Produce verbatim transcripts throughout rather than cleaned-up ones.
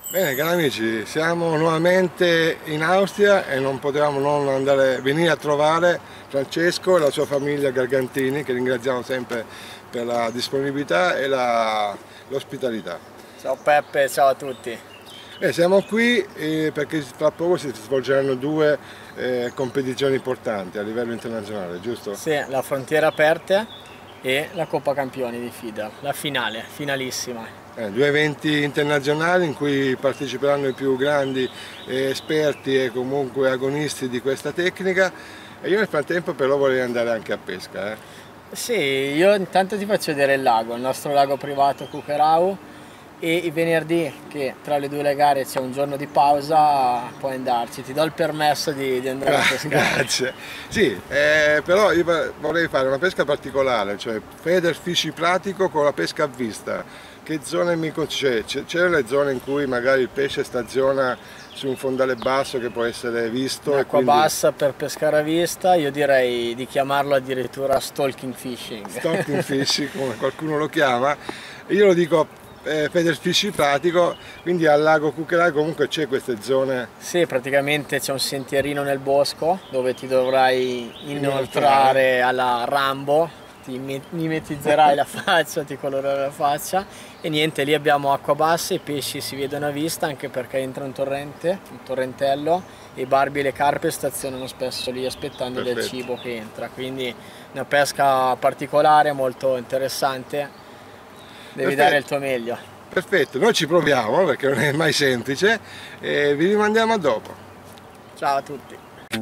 Bene cari amici, siamo nuovamente in Austria e non potevamo non andare, venire a trovare Francesco e la sua famiglia Gargantini, che ringraziamo sempre per la disponibilità e l'ospitalità. Ciao Peppe, ciao a tutti. Eh, siamo qui eh, perché tra poco si svolgeranno due eh, competizioni importanti a livello internazionale, giusto? Sì, la Frontiera Aperte e la Coppa Campioni di FIDA, la finale, finalissima. Eh, due eventi internazionali in cui parteciperanno i più grandi eh, esperti e comunque agonisti di questa tecnica, e io nel frattempo però vorrei andare anche a pesca. Eh. Sì, io intanto ti faccio vedere il lago, il nostro lago privato Cucherau, e i venerdì, che tra le due gare c'è un giorno di pausa, puoi andarci, ti do il permesso di, di andare a pescare. Grazie. Sì, eh, però io vorrei fare una pesca particolare, cioè feeder fish pratico con la pesca a vista. Che zone mi consigli? C'è le zone in cui magari il pesce staziona su un fondale basso che può essere visto? In acqua quindi... bassa per pescare a vista, io direi di chiamarlo addirittura stalking fishing. Stalking fishing, come qualcuno lo chiama. Io lo dico eh, feeder fish pratico, quindi al lago Cucherau comunque c'è queste zone. Sì, praticamente c'è un sentierino nel bosco dove ti dovrai inoltrare alla Rambo. Ti mimetizzerai la faccia, ti colorerai la faccia e niente, lì abbiamo acqua bassa, i pesci si vedono a vista anche perché entra un torrente, un torrentello, e i barbi e le carpe stazionano spesso lì aspettando Perfetto. del cibo che entra, quindi una pesca particolare, molto interessante, devi Perfetto. dare il tuo meglio. Perfetto, noi ci proviamo perché non è mai semplice e vi rimandiamo a dopo. Ciao a tutti.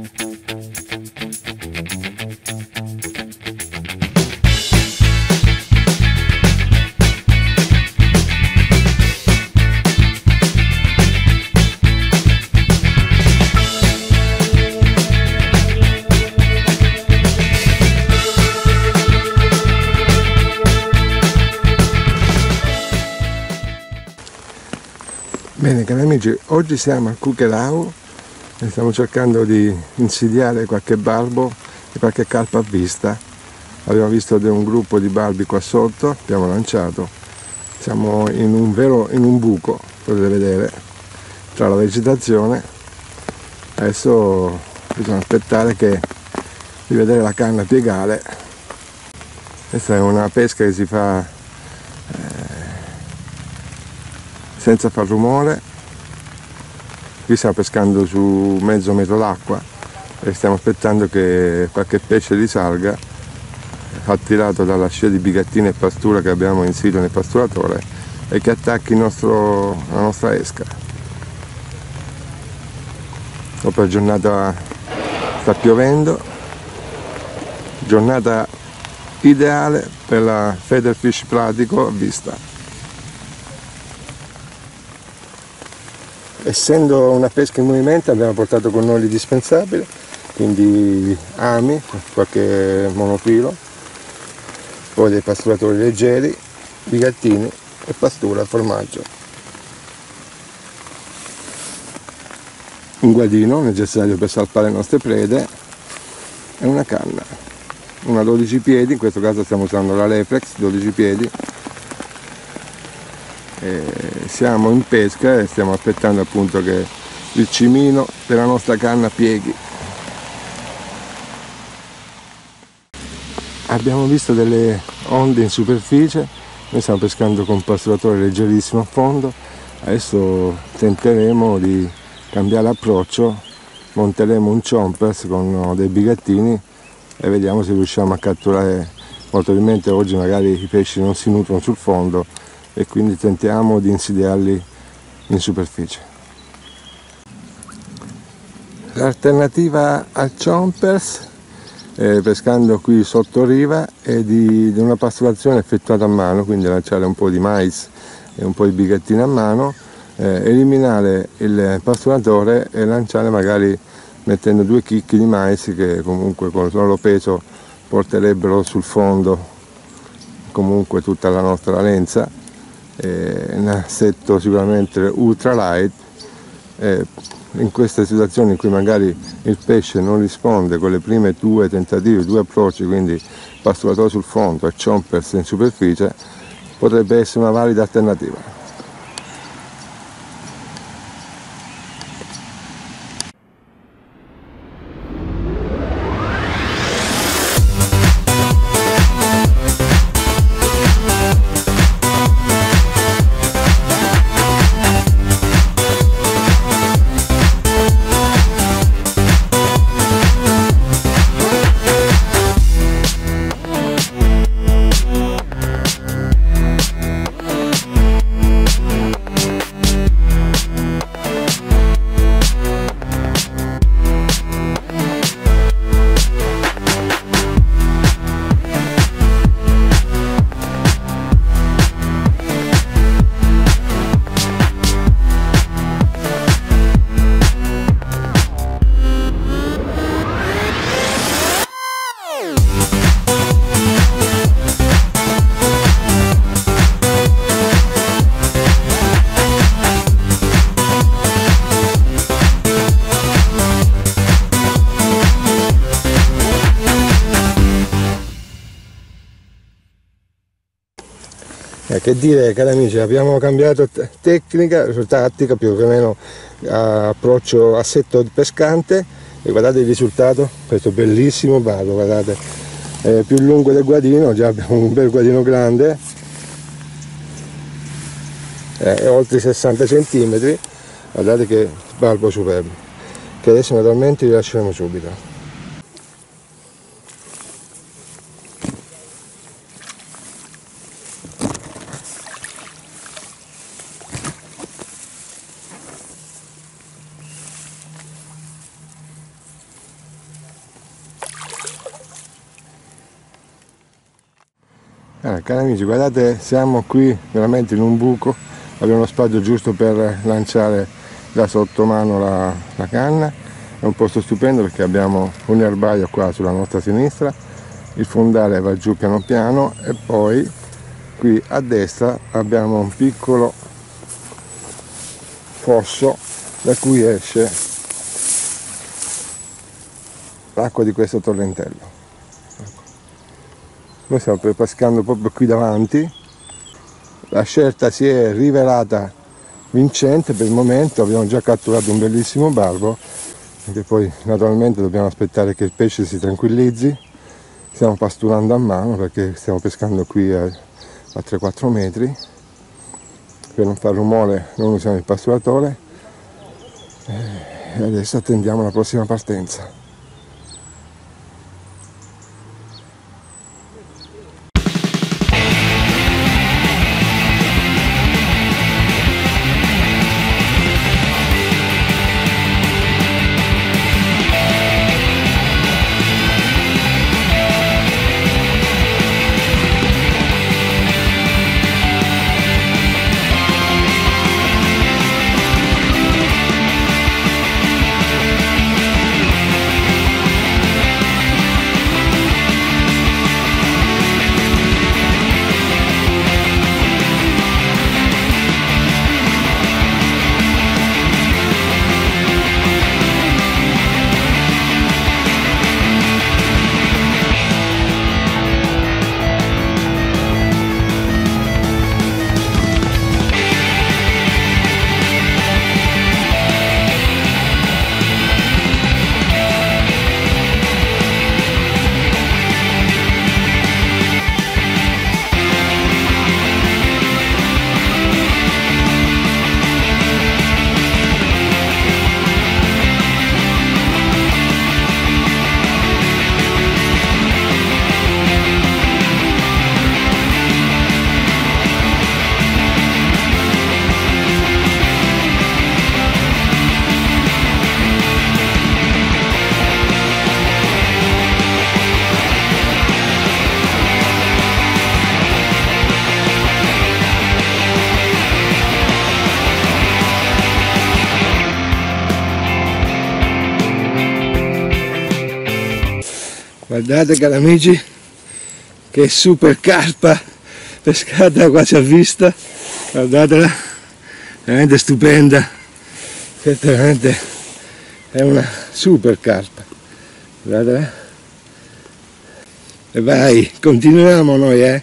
Bene cari amici, oggi siamo a Cucherau e stiamo cercando di insidiare qualche balbo e qualche carpa a vista. Abbiamo visto un gruppo di balbi qua sotto, abbiamo lanciato, siamo in un vero in un buco, potete vedere, tra la vegetazione. Adesso bisogna aspettare che, di vedere la canna piegare. Questa è una pesca che si fa senza far rumore. Qui stiamo pescando su mezzo metro d'acqua e stiamo aspettando che qualche pesce risalga, attirato dalla scia di bigattini e pastura che abbiamo in sito nel pasturatore, e che attacchi il nostro, la nostra esca. Dopo la giornata sta piovendo, giornata ideale per la feeder fish pratico a vista. Essendo una pesca in movimento abbiamo portato con noi l'indispensabile, quindi ami, qualche monofilo, poi dei pasturatori leggeri, bigattini e pastura, formaggio. Un guadino necessario per salpare le nostre prede e una canna, una dodici piedi, in questo caso stiamo usando la Reflex dodici piedi. E siamo in pesca e stiamo aspettando appunto che il cimino della nostra canna pieghi. Abbiamo visto delle onde in superficie, noi stiamo pescando con un pasturatore leggerissimo a fondo. Adesso tenteremo di cambiare approccio, monteremo un chompers con dei bigattini e vediamo se riusciamo a catturare. Molto probabilmente oggi magari i pesci non si nutrono sul fondo e quindi tentiamo di insidiarli in superficie. L'alternativa al chompers, eh, pescando qui sotto riva, è di, di una pasturazione effettuata a mano, quindi lanciare un po' di mais e un po' di bigattini a mano, eh, eliminare il pasturatore e lanciare magari mettendo due chicchi di mais che comunque con il loro peso porterebbero sul fondo comunque tutta la nostra lenza. Eh, un assetto sicuramente ultra light. Eh, in queste situazioni in cui magari il pesce non risponde con le prime due tentative, due approcci, quindi pasturatore sul fondo e chompers in superficie, potrebbe essere una valida alternativa. che dire, cari amici, abbiamo cambiato tecnica, tattica, più o meno approccio assetto pescante, e guardate il risultato, questo bellissimo barbo, guardate, è più lungo del guadino, già abbiamo un bel guadino grande, è oltre i sessanta centimetri, guardate che barbo superbo, che adesso naturalmente li lasceremo subito. Eh, cari amici, guardate, siamo qui veramente in un buco, abbiamo lo spazio giusto per lanciare da sottomano la, la canna. È un posto stupendo perché abbiamo un erbaio qua sulla nostra sinistra, il fondale va giù piano piano e poi qui a destra abbiamo un piccolo fosso da cui esce l'acqua di questo torrentello. Noi stiamo pescando proprio qui davanti, la scelta si è rivelata vincente per il momento, abbiamo già catturato un bellissimo barbo, che poi naturalmente dobbiamo aspettare che il pesce si tranquillizzi. Stiamo pasturando a mano perché stiamo pescando qui a, a tre quattro metri, per non far rumore non usiamo il pasturatore e adesso attendiamo la prossima partenza. Guardate cari amici, che super carpa pescata quasi a vista, guardatela, veramente stupenda, questa veramente è una super carpa, guardatela, e vai, continuiamo noi eh.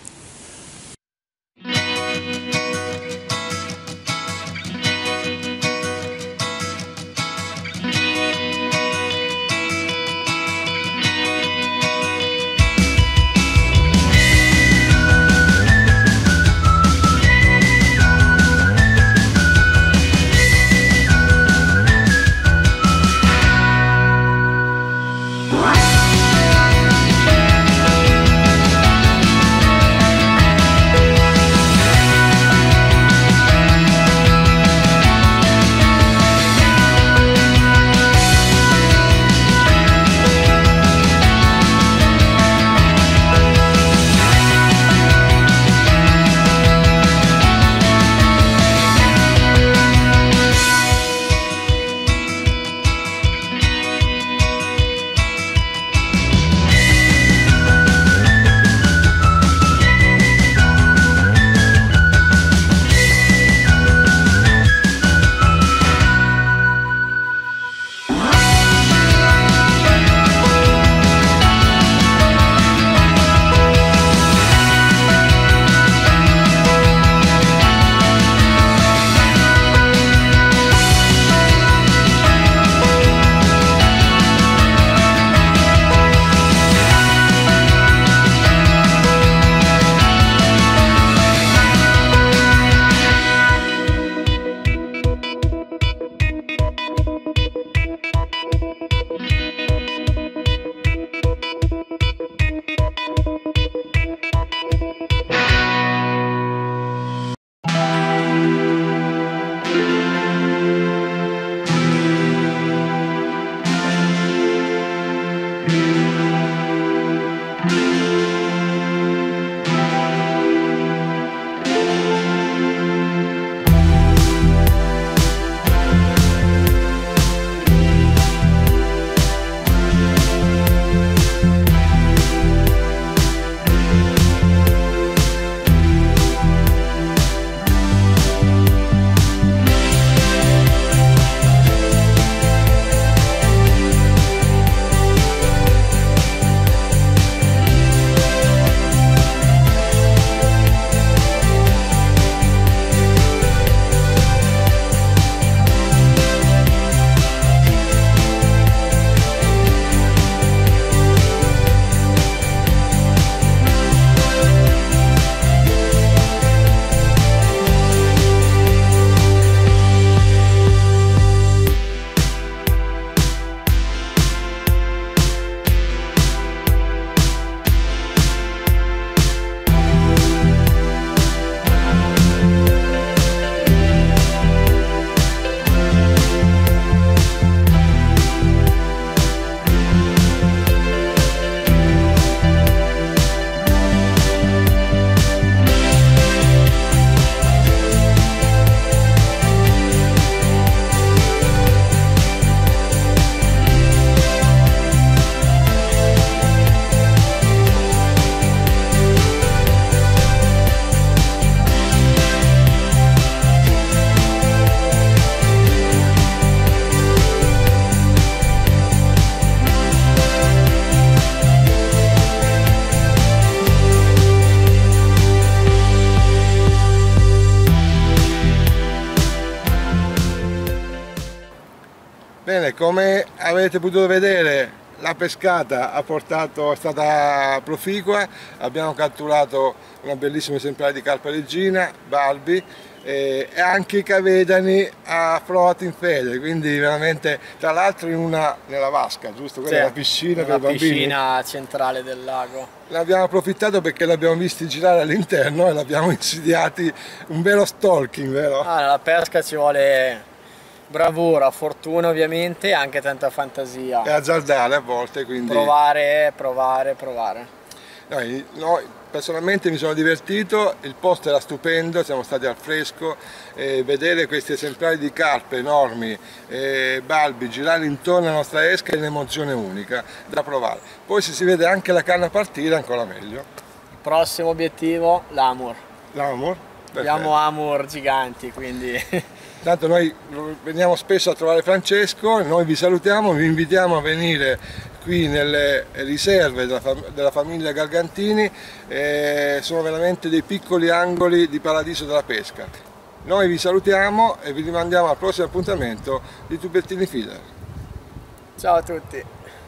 Bene, come avete potuto vedere, la pescata ha portato, è stata proficua, abbiamo catturato una bellissima esemplare di carpa regina, Balbi, e anche i cavedani a float in fede, quindi veramente, tra l'altro in una, nella vasca, giusto? Quella Sì, è la piscina per la i bambini. piscina centrale del lago. Ne abbiamo approfittato perché l'abbiamo visti girare all'interno e l'abbiamo insidiati, un vero stalking, vero? Ah, nella pesca ci vuole bravura, fortuna ovviamente e anche tanta fantasia. E azzardare a volte, quindi... Provare, provare, provare. Noi, noi, personalmente mi sono divertito, il posto era stupendo, siamo stati al fresco, eh, vedere questi esemplari di carpe enormi, eh, balbi, girare intorno alla nostra esca è un'emozione unica da provare. Poi se si vede anche la canna partire ancora meglio. Il prossimo obiettivo, l'Amur. L'Amur? Abbiamo Amur giganti, quindi... Tanto noi veniamo spesso a trovare Francesco, noi vi salutiamo, vi invitiamo a venire qui nelle riserve della, fam della famiglia Gargantini, eh, sono veramente dei piccoli angoli di paradiso della pesca. Noi vi salutiamo e vi rimandiamo al prossimo appuntamento di Tubertini Feeder. Ciao a tutti!